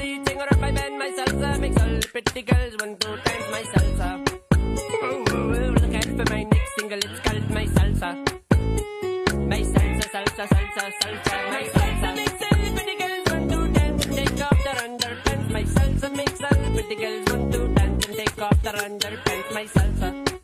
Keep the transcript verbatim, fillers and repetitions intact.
beating her up, I bend my salsa. Makes all the pretty girls want to dance my salsa. Oh, oh, oh, look out for my next single, it's called my salsa. My salsa, salsa, salsa, salsa. My salsa makes all the pretty girls want to dance and take off their underpants. My salsa makes all the pretty girls want to dance and take off their underpants. My salsa.